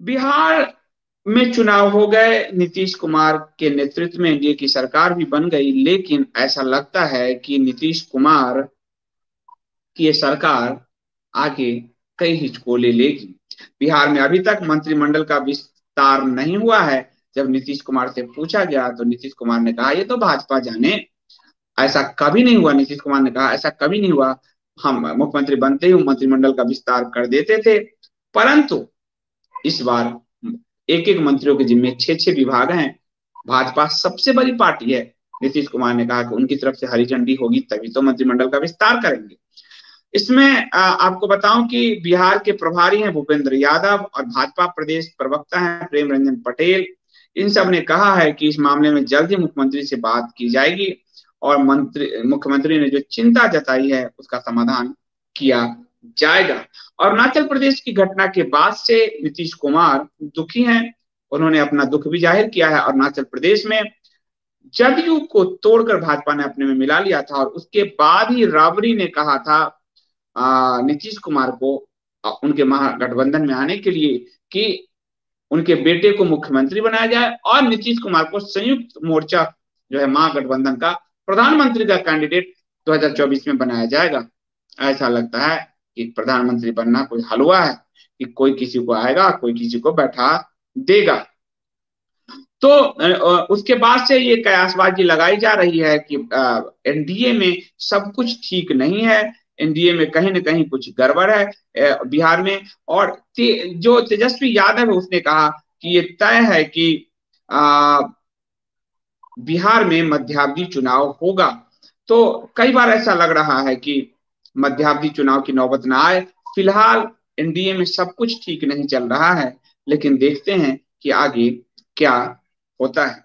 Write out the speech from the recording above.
बिहार में चुनाव हो गए, नीतीश कुमार के नेतृत्व में एनडीए की सरकार भी बन गई, लेकिन ऐसा लगता है कि नीतीश कुमार की ये सरकार आगे कई हिचकोले लेगी। बिहार में अभी तक मंत्रिमंडल का विस्तार नहीं हुआ है। जब नीतीश कुमार से पूछा गया तो नीतीश कुमार ने कहा ये तो भाजपा जाने, ऐसा कभी नहीं हुआ। नीतीश कुमार ने कहा ऐसा कभी नहीं हुआ, हम मुख्यमंत्री बनते ही मंत्रिमंडल का विस्तार कर देते थे। परंतु इस बार एक एक मंत्रियों के जिम्मे छह छह विभाग हैं। भाजपा सबसे बड़ी पार्टी है। नीतीश कुमार ने कहा कि उनकी तरफ से हरी झंडी होगी तभी तो मंत्रिमंडल का विस्तार करेंगे। इसमें आपको बताऊं कि बिहार के प्रभारी हैं भूपेंद्र यादव और भाजपा प्रदेश प्रवक्ता हैं प्रेम रंजन पटेल। इन सब ने कहा है कि इस मामले में जल्द ही मुख्यमंत्री से बात की जाएगी और मुख्यमंत्री ने जो चिंता जताई है उसका समाधान किया जाएगा। अरुणाचल प्रदेश की घटना के बाद से नीतीश कुमार दुखी हैं। उन्होंने अपना दुख भी जाहिर किया है। अरुणाचल प्रदेश में जदयू को तोड़कर भाजपा ने अपने में मिला लिया था और उसके बाद ही राबड़ी ने कहा था नीतीश कुमार को उनके महागठबंधन में आने के लिए कि उनके बेटे को मुख्यमंत्री बनाया जाए और नीतीश कुमार को संयुक्त मोर्चा जो है महागठबंधन का प्रधानमंत्री का कैंडिडेट 2024 में बनाया जाएगा। ऐसा लगता है कि प्रधानमंत्री बनना कोई हलवा है कि कोई किसी को आएगा कोई किसी को बैठा देगा। तो उसके बाद से ये कयासबाजी लगाई जा रही है कि एनडीए में सब कुछ ठीक नहीं है, एनडीए में कहीं ना कहीं कुछ गड़बड़ है बिहार में। और जो तेजस्वी यादव है उसने कहा कि ये तय है कि आ, बिहार में मध्यावधि चुनाव होगा। तो कई बार ऐसा लग रहा है कि मध्यावधि चुनाव की नौबत ना आए। फिलहाल एनडीए में सब कुछ ठीक नहीं चल रहा है, लेकिन देखते हैं कि आगे क्या होता है।